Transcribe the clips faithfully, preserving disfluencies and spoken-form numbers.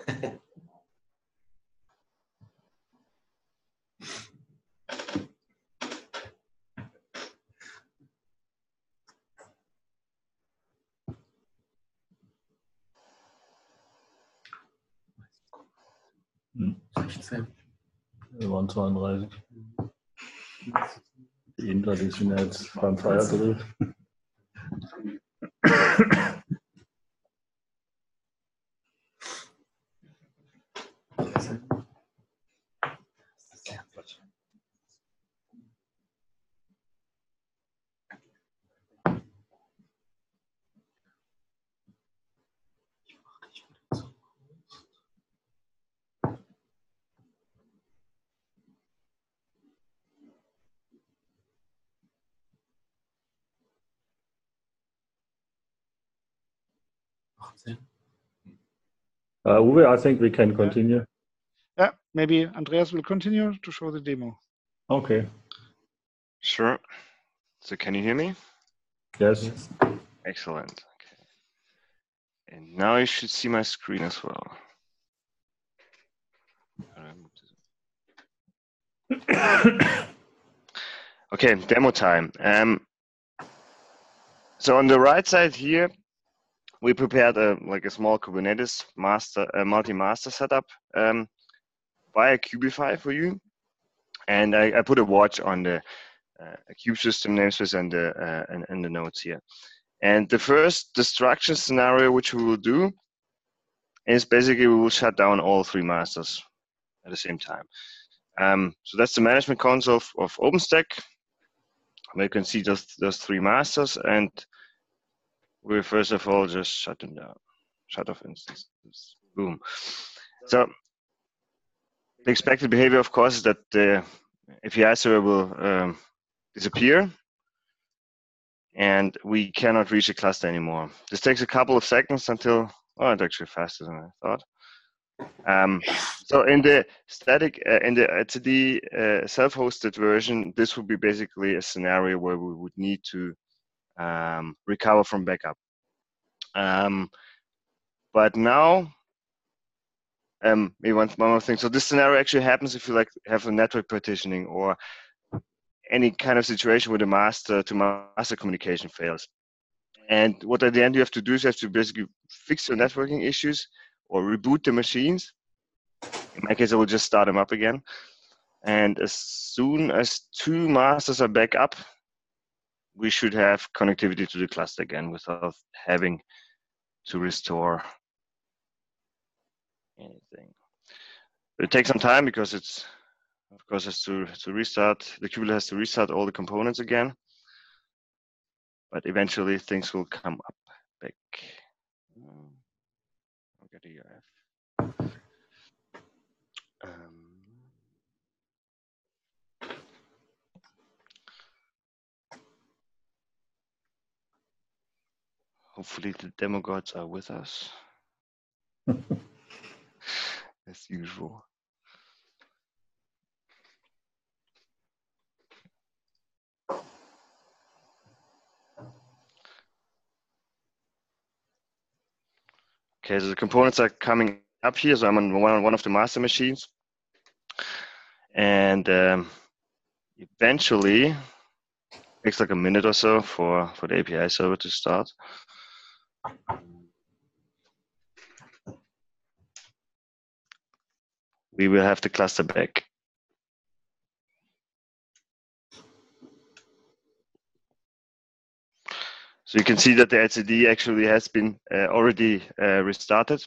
sechzehn. Wir waren zweiunddreißig. Die Inter, die sind ja jetzt beim Feiertag. Uh, Uwe, I think we can continue. Yeah, maybe Andreas will continue to show the demo. Okay. Sure. So can you hear me? Yes. Yes. Excellent. Okay. And now you should see my screen as well. Okay, demo time. Um, so on the right side here, we prepared a like a small Kubernetes master, a multi-master setup um, via Kubify for you, and I, I put a watch on the uh, kube system namespace and the uh, and, and the nodes here. And the first destruction scenario which we will do is basically we will shut down all three masters at the same time. Um, so that's the management console of, of OpenStack. You can see just those three masters, and we first of all just shut them down, shut off instances. Boom. So the expected behavior, of course, is that the A P I server will um, disappear, and we cannot reach the cluster anymore. This takes a couple of seconds until, oh, it's actually faster than I thought. Um, so in the static, uh, in the H C D uh, self-hosted version, this would be basically a scenario where we would need to um, recover from backup. Um, but now, um, maybe one, one more thing. So this scenario actually happens if you like have a network partitioning or any kind of situation where the master to master communication fails. And what at the end you have to do is you have to basically fix your networking issues or reboot the machines. In my case, I will just start them up again. And as soon as two masters are back up, we should have connectivity to the cluster again without having to restore anything. But it takes some time because it's, of course, has to, to restart, the kubelet has to restart all the components again. But eventually things will come up back. Um, I'll get a U R F. Um, hopefully the demo gods are with us. As usual. Okay, so the components are coming up here. So I'm on one, one of the master machines. And um, eventually, it takes like a minute or so for, for the A P I server to start. We will have the cluster back. So you can see that the H C D actually has been uh, already uh, restarted.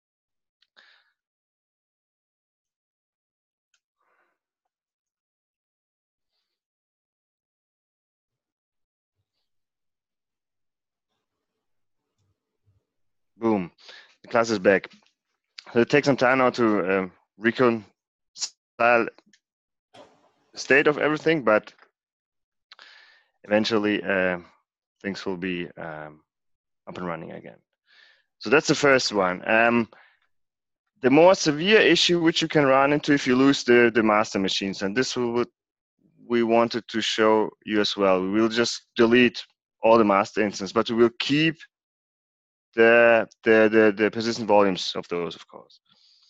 Boom, the cluster is back. So it takes some time now to um, reconcile the state of everything, but eventually uh, things will be um, up and running again. So that's the first one. Um, the more severe issue which you can run into if you lose the, the master machines, and this will, we wanted to show you as well. We will just delete all the master instances, but we will keep the, the, the, the persistent volumes of those, of course.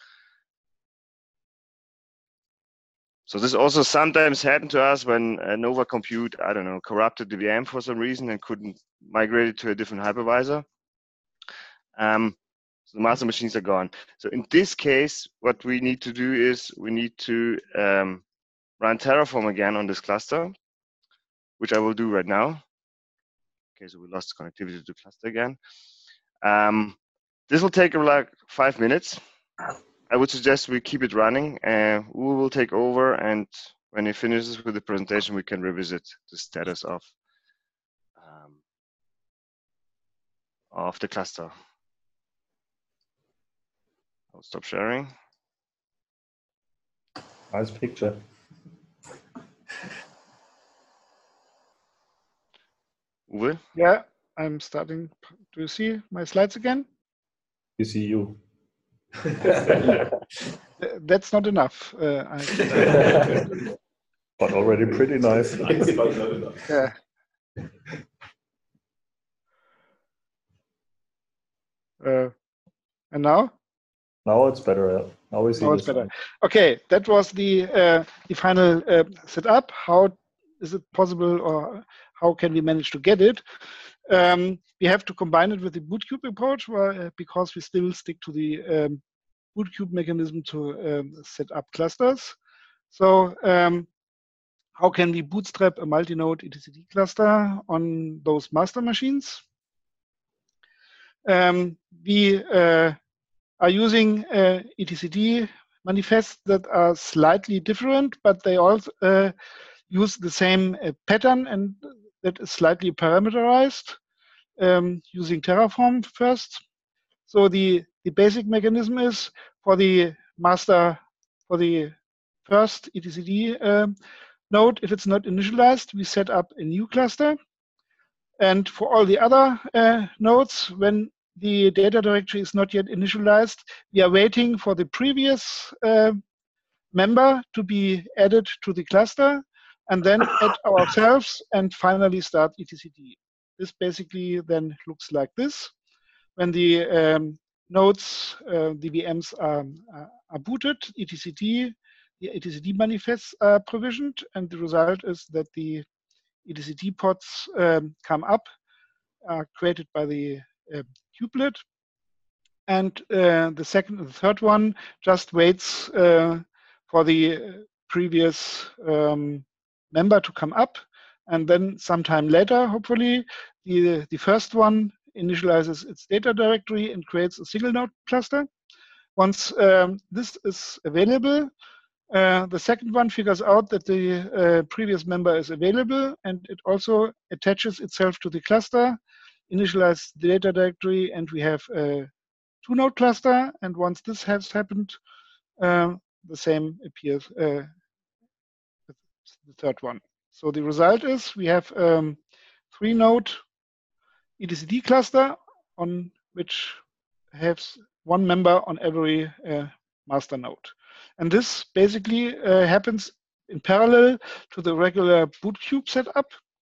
So this also sometimes happened to us when uh, Nova Compute, I don't know, corrupted the V M for some reason and couldn't migrate it to a different hypervisor. Um, so the master machines are gone. So in this case, what we need to do is we need to um, run Terraform again on this cluster, which I will do right now. Okay, so we lost connectivity to the cluster again. Um, this will take like five minutes. I would suggest we keep it running, and we will take over, and when he finishes with the presentation, we can revisit the status of um, of the cluster. I'll stop sharing. Nice picture. Uwe? Yeah, I'm starting. Do you see my slides again? You see you. That's not enough. Uh, I But already pretty nice. yeah. Uh, and now? Now it's better. Now we see Now it's the better. sign. Okay, that was the uh, the final uh, setup. How is it possible, or how can we manage to get it? Um, we have to combine it with the Bootcube approach, where, uh, because we still stick to the um, Bootcube mechanism to um, set up clusters. So um, how can we bootstrap a multi-node etcd cluster on those master machines? Um, we uh, are using uh, etcd manifests that are slightly different, but they also uh, use the same uh, pattern, and that is slightly parameterized um, using Terraform first. So the, the basic mechanism is for the master, for the first etcd uh, node, if it's not initialized, we set up a new cluster. And for all the other uh, nodes, when the data directory is not yet initialized, we are waiting for the previous uh, member to be added to the cluster, and then add ourselves and finally start etcd. This basically then looks like this. When the um, nodes, uh, the V Ms are, are booted, etcd, the etcd manifests are provisioned, and the result is that the etcd pods um, come up, are created by the uh, kubelet, and uh, the second and the third one just waits uh, for the previous um, member to come up, and then sometime later, hopefully, the, the first one initializes its data directory and creates a single node cluster. Once um, this is available, uh, the second one figures out that the uh, previous member is available, and it also attaches itself to the cluster, initializes the data directory, and we have a two node cluster. And once this has happened, uh, the same appears uh, with the third one. So the result is we have um, three node etcd cluster on which has one member on every uh, master node. And this basically uh, happens in parallel to the regular Bootcube setup.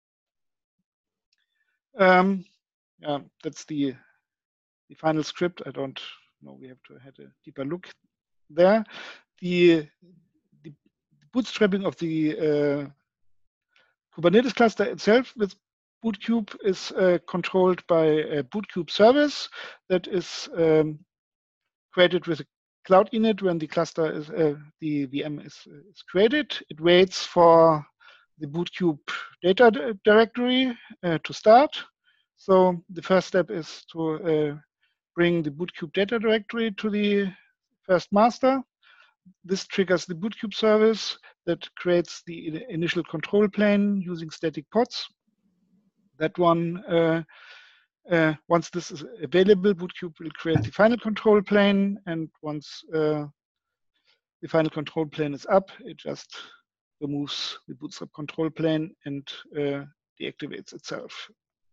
Um, yeah, that's the, the final script. I don't know, we have to have a deeper look there. The, the bootstrapping of the uh, Kubernetes cluster itself with Bootcube is uh, controlled by a Bootcube service that is um, created with a cloud init. When the cluster is, uh, the V M is, is created, it waits for the Bootcube data directory uh, to start. So the first step is to uh, bring the Bootcube data directory to the first master. This triggers the Bootcube service that creates the initial control plane using static pods. That one, uh, uh, once this is available, Bootcube will create the final control plane, and once uh, the final control plane is up, it just removes the bootstrap control plane and uh, deactivates itself.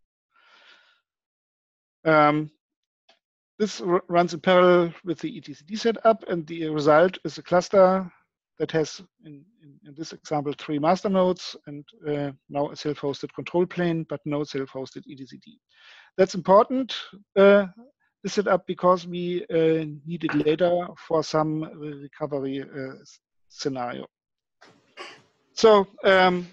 Um, this runs in parallel with the etcd setup, and the result is a cluster that has, in, in, in this example, three master nodes and uh, now a self-hosted control plane, but no self-hosted etcd. That's important, uh, this setup, because we uh, need it later for some recovery uh, scenario. So um,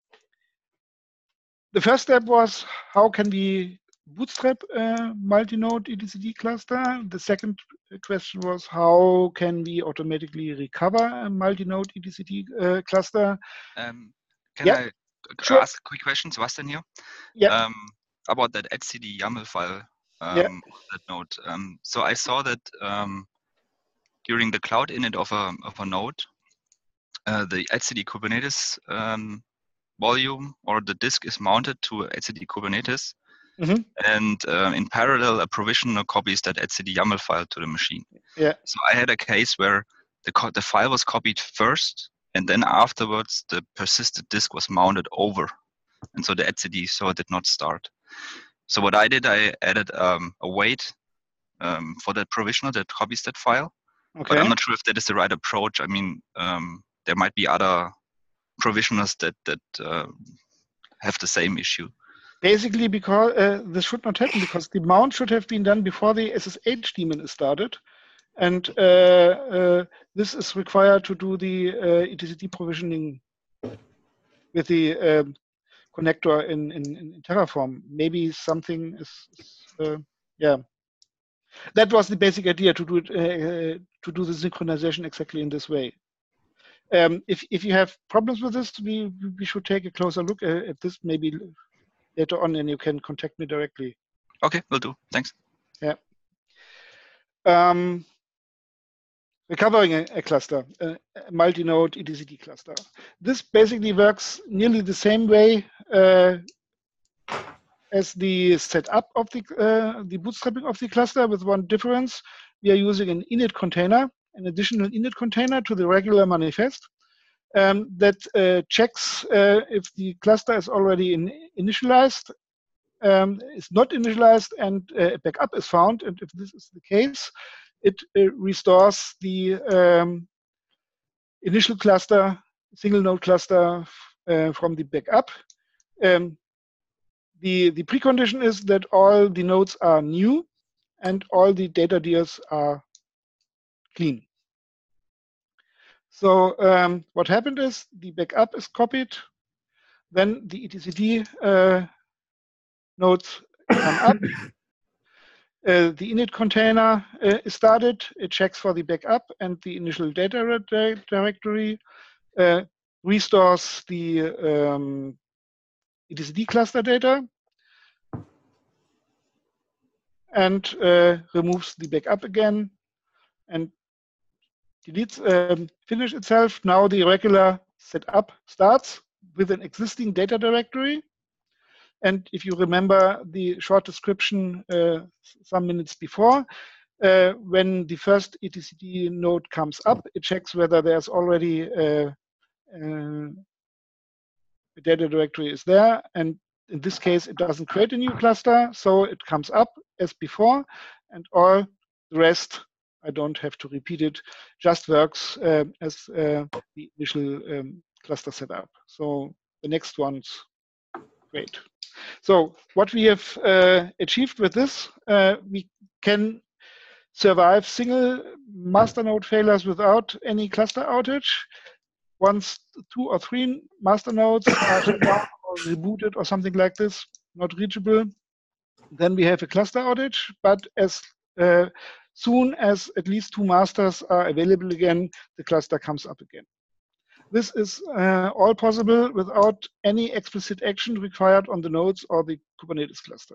the first step was how can we bootstrap a multi-node E T C D cluster. The second question was how can we automatically recover a multi-node E T C D uh, cluster. Um, can Yeah, I sure. ask a quick question, Sebastian here? Yeah. Um, about that etcd YAML file um, Yeah. on that node. Um, so I saw that um, during the cloud init of a of a node, uh, the etcd Kubernetes um, volume or the disk is mounted to etcd Kubernetes, Mm-hmm. and uh, in parallel, a provisioner copies that etcd YAML file to the machine. Yeah. So I had a case where the co the file was copied first, and then afterwards the persisted disk was mounted over, and so the etcd so did not start. So what I did, I added um, a wait um, for that provisioner that copies that file. Okay. But I'm not sure if that is the right approach. I mean, um, there might be other provisioners that that uh, have the same issue. Basically, because uh, this should not happen, because the mount should have been done before the S S H daemon is started, and uh, uh, this is required to do the uh, E T C D provisioning with the um, connector in, in, in Terraform. Maybe something is, uh, yeah. That was the basic idea, to do it uh, to do the synchronization exactly in this way. Um, if if you have problems with this, we we should take a closer look at this maybe later on, and you can contact me directly. Okay, will do. Thanks. Yeah. Um, recovering a, a cluster, a, a multi-node E T C D cluster. This basically works nearly the same way uh, as the setup of the uh, the bootstrapping of the cluster, with one difference. We are using an init container, an additional init container to the regular manifest um, that uh, checks uh, if the cluster is already in, initialized, um, is not initialized, and uh, a backup is found. And if this is the case, it uh, restores the um, initial cluster, single node cluster uh, from the backup. Um, the, the precondition is that all the nodes are new and all the data deals are clean. So um, what happened is the backup is copied, then the E T C D uh, nodes come up. Uh, the init container uh, is started. It checks for the backup and the initial data directory, uh, restores the um, E T C D cluster data, and uh, removes the backup again, and deletes, um, finish itself. Now the regular setup starts with an existing data directory. And if you remember the short description uh, some minutes before, uh, when the first E T C D node comes up, it checks whether there's already a, a data directory is there. And in this case, it doesn't create a new cluster, so it comes up as before, and all the rest, I don't have to repeat it, just works uh, as uh, the initial um, cluster setup. So the next one's great. So what we have uh, achieved with this, uh, we can survive single master node failures without any cluster outage. Once two or three master nodes are shut down or rebooted or something like this, not reachable, then we have a cluster outage. But as uh, soon as at least two masters are available again, the cluster comes up again. This is uh, all possible without any explicit action required on the nodes or the Kubernetes cluster.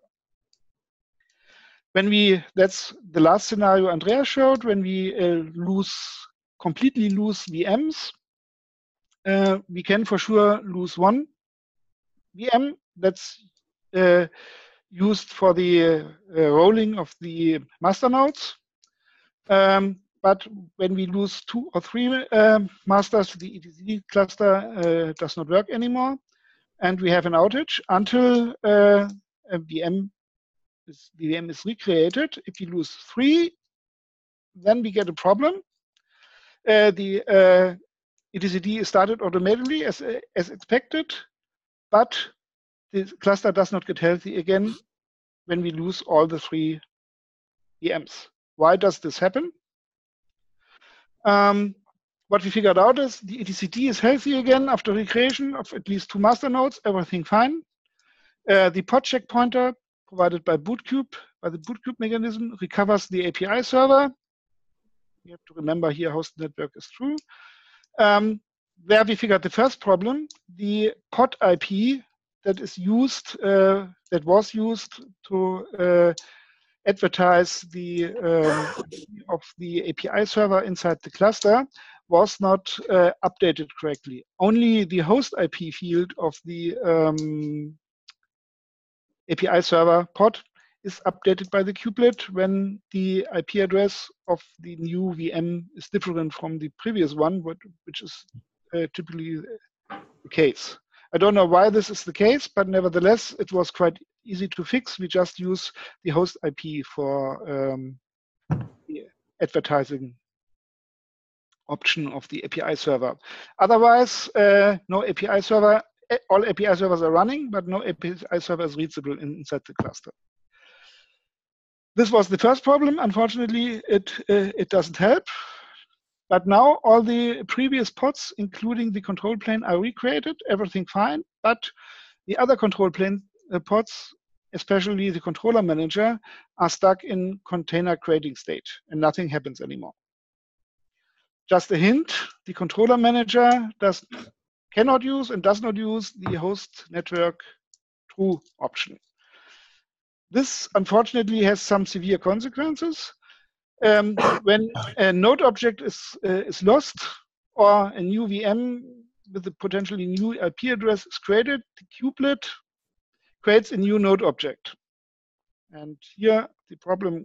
When we, that's the last scenario Andreas showed, when we uh, lose, completely lose V Ms, uh, we can for sure lose one V M that's uh, used for the uh, uh, rolling of the master nodes. Um, But when we lose two or three uh, masters, the E T C D cluster uh, does not work anymore, and we have an outage until uh, a V M is, the V M is recreated. If you lose three, then we get a problem. Uh, the uh, E T C D is started automatically as as expected, but the cluster does not get healthy again when we lose all the three V Ms. Why does this happen? Um, what we figured out is the E T C D is healthy again after recreation of at least two master nodes, everything fine. Uh, the pod check pointer provided by Bootkube, by the Bootkube mechanism, recovers the A P I server. You have to remember here host network is true. Um, where we figured the first problem, the pod I P that is used, uh, that was used to uh, advertise the um, of the A P I server inside the cluster was not uh, updated correctly. Only the host I P field of the um, A P I server pod is updated by the kubelet when the I P address of the new V M is different from the previous one, which is uh, typically the case. I don't know why this is the case, but nevertheless, it was quite easy to fix. We just use the host I P for um, the advertising option of the A P I server. Otherwise, uh, no A P I server, all A P I servers are running, but no A P I server is reachable in, inside the cluster. This was the first problem. Unfortunately, it, uh, it doesn't help. But now all the previous pods, including the control plane, are recreated, everything fine. But the other control plane uh, pods, especially the controller manager, are stuck in container creating state and nothing happens anymore. Just a hint, the controller manager does, cannot use and does not use the host network true option. This unfortunately has some severe consequences. Um, when a node object is, uh, is lost or a new V M with a potentially new I P address is created, the kubelet creates a new node object. And here the problem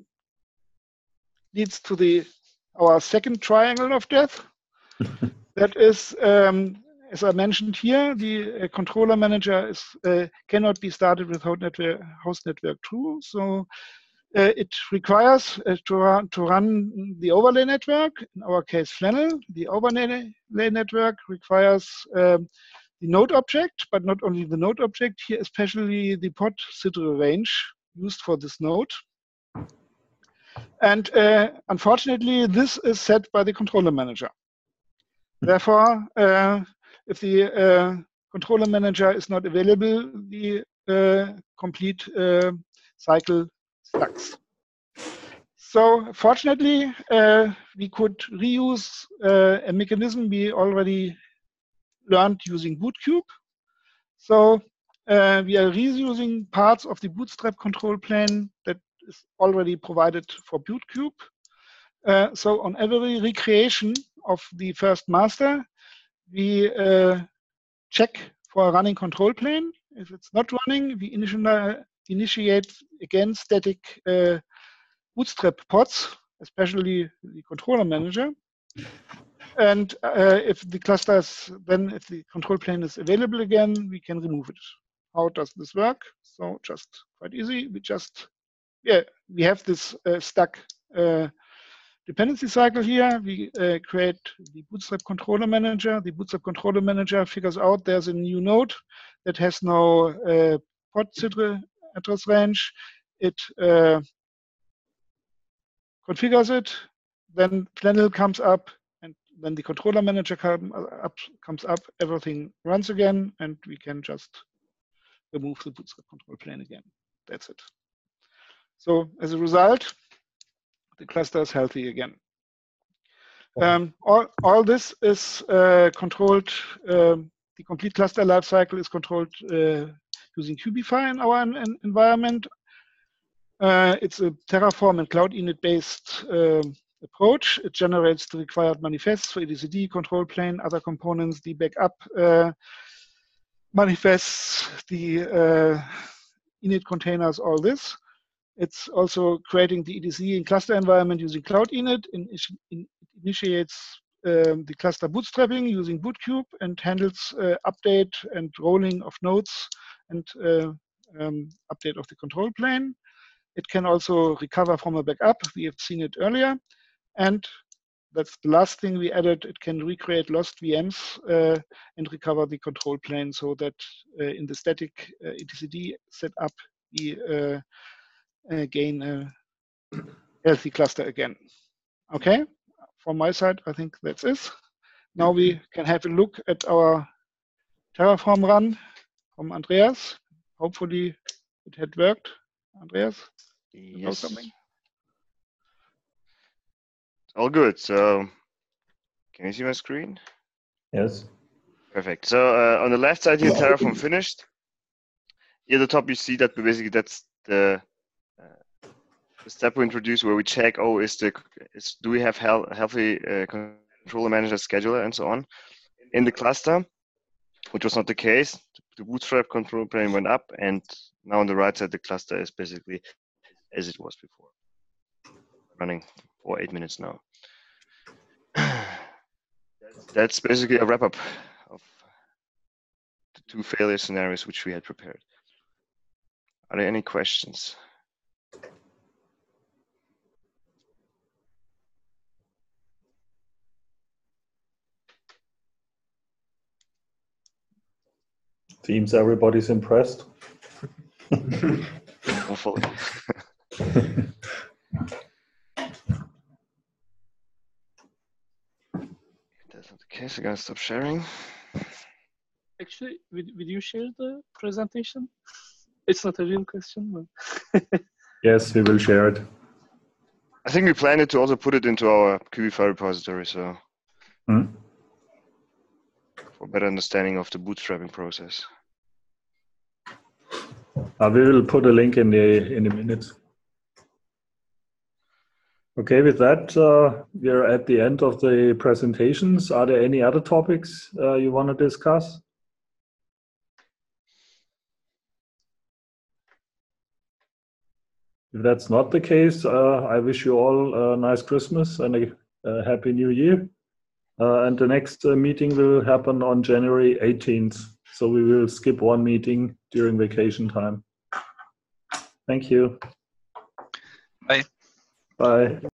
leads to the our second triangle of death. That is, um, as I mentioned here, the uh, controller manager is, uh, cannot be started with host network, host network true. So uh, it requires uh, to, run, to run the overlay network, in our case Flannel. The overlay network requires um, the node object, but not only the node object, here especially the pod cdr range used for this node. And uh, unfortunately, this is set by the controller manager. Therefore, uh, if the uh, controller manager is not available, the uh, complete uh, cycle stacks. So fortunately, uh, we could reuse uh, a mechanism we already learned using Bootkube. So uh, we are reusing parts of the Bootstrap control plane that is already provided for Bootkube. Uh, so on every recreation of the first master, we uh, check for a running control plane. If it's not running, we initially initiate again static uh, Bootstrap pods, especially the controller manager. And uh, if the cluster is, then if the control plane is available again, we can remove it. How does this work? So just quite easy. We just, yeah, we have this uh, stack uh, dependency cycle here. We uh, create the Bootstrap controller manager. The Bootstrap controller manager figures out there's a new node that has no uh, pod cdr address range. It uh, configures it. Then Flannel comes up, and then the controller manager come up, comes up. Everything runs again, and we can just remove the Bootstrap control plane again. That's it. So as a result, the cluster is healthy again. Um, all, all this is uh, controlled, um, the complete cluster lifecycle is controlled uh, using Kubify in our en environment. Uh, it's a Terraform and Cloud Init based uh, approach. It generates the required manifests for E T C D, control plane, other components, the backup uh, manifests, the uh, init containers, all this. It's also creating the E T C D in cluster environment using Cloud Init. In, in, it initiates um, the cluster bootstrapping using Bootkube and handles uh, update and rolling of nodes and uh, um, update of the control plane. It can also recover from a backup. We have seen it earlier. And that's the last thing we added. It can recreate lost V Ms uh, and recover the control plane so that uh, in the static uh, E T C D setup, we uh, uh, gain a healthy cluster again. Okay, from my side, I think that's it. now we can have a look at our Terraform run from Andreas. Hopefully it had worked. Andreas, you know Yes. something? All good. So, can you see my screen? Yes. Perfect. So uh, on the left side here, Terraform finished. Here at the top, you see that basically that's the, uh, the step we introduced where we check, oh, is the is do we have health, healthy uh, controller manager scheduler and so on in the cluster, which was not the case. The Bootstrap control plane went up, and now on the right side, the cluster is basically as it was before. Running for eight minutes now. That's basically a wrap up of the two failure scenarios which we had prepared. Are there any questions? Seems everybody's impressed. Hopefully. If that's not the case, I'm gonna stop sharing. Actually, will, will you share the presentation? It's not a real question, but Yes, we will share it. I think we planned to also put it into our Q B file repository, so Hmm? for better understanding of the bootstrapping process. Uh, we will put a link in the in a minute. Okay, with that, uh, we are at the end of the presentations. Are there any other topics uh, you want to discuss? If that's not the case, uh, I wish you all a nice Christmas and a, a happy New Year. Uh, and the next uh, meeting will happen on January eighteenth. So we will skip one meeting during vacation time. Thank you. Bye. Bye.